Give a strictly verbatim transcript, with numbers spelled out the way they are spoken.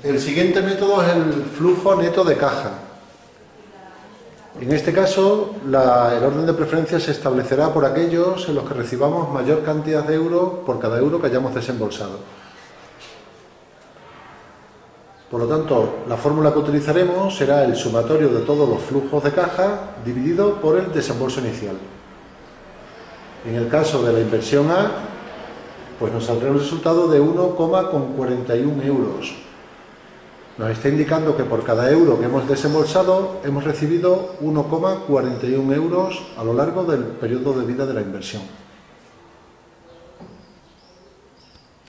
El siguiente método es el flujo neto de caja. En este caso, la, el orden de preferencia se establecerá por aquellos en los que recibamos mayor cantidad de euros por cada euro que hayamos desembolsado. Por lo tanto, la fórmula que utilizaremos será el sumatorio de todos los flujos de caja dividido por el desembolso inicial. En el caso de la inversión A, pues nos saldrá un resultado de uno coma cuarenta y uno euros. Nos está indicando que por cada euro que hemos desembolsado hemos recibido uno coma cuarenta y uno euros a lo largo del periodo de vida de la inversión.